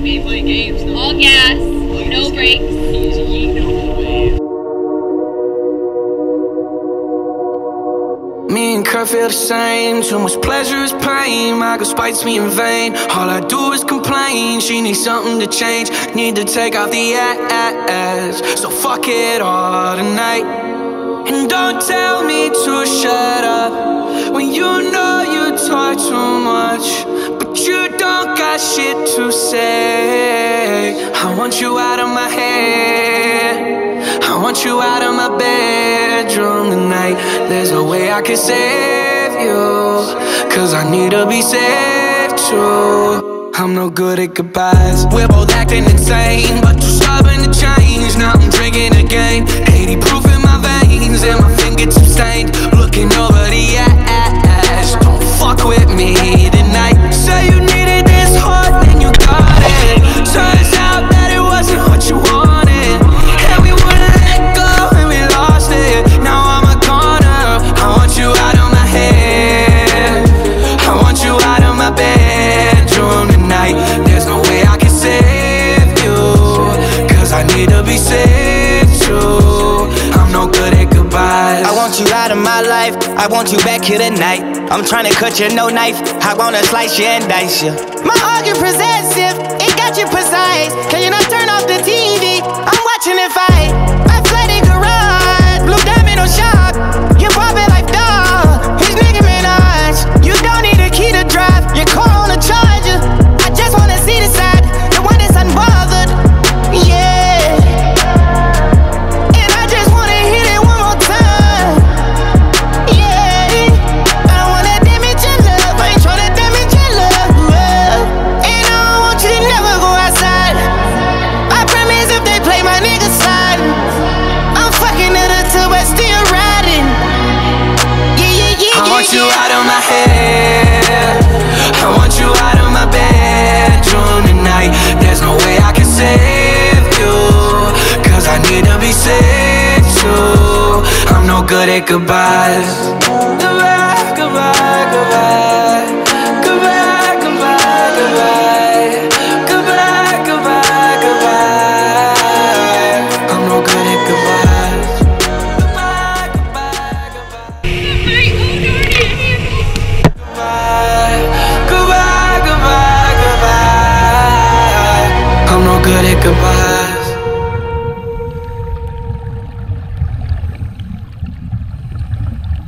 play games. All gas, no brakes. Me and Kurt feel the same. Too much pleasure is pain. My girl spites me in vain. All I do is complain. She needs something to change. Need to take off the ass. So fuck it all tonight. And don't tell me to shut up when you know you talk too much, but you don't got shit to say. I want you out of my head. I want you out of my bedroom tonight. There's no way I can save you, cause I need to be saved too. I'm no good at goodbyes. We're both acting insane, but too stubborn to change. Now I'm drinking again, 80 proof in my veins, and my fingertips stained. Looking over the ass. Don't fuck with me tonight. Say you needed this hard, and you got it. Turns out that it wasn't what you wanted, and we wouldn't let go, and we lost it. Now I'm a corner. I want you out of my head. I want you out of my bedroom tonight. There's no way I can save you, cause I need to be saved too. I'm no good at goodbyes. I want you out of my life, I want you back here tonight. I'm trying to cut you, no knife, I wanna slice you and dice you. My argument possessive, it got you precise. Can you not turn off the TV? I'm watching it fight. My flooded garage, blue diamond on shop. You pop it like dog, he's Nicki Minaj. You don't need a key to drive, your car on a charger. I just wanna see the side, the one that's unbothered. Yeah. And I just wanna hit it one more time. Yeah. I don't wanna damage your love, I ain't tryna damage your love. And I don't want you to never go outside. I promise if they play my nigga side, I'm fucking it until we're still riding. Yeah. I want you out of my head. I want you out of my bedroom tonight. There's no way I can save you, cause I need to be saved too. I'm no good at goodbyes.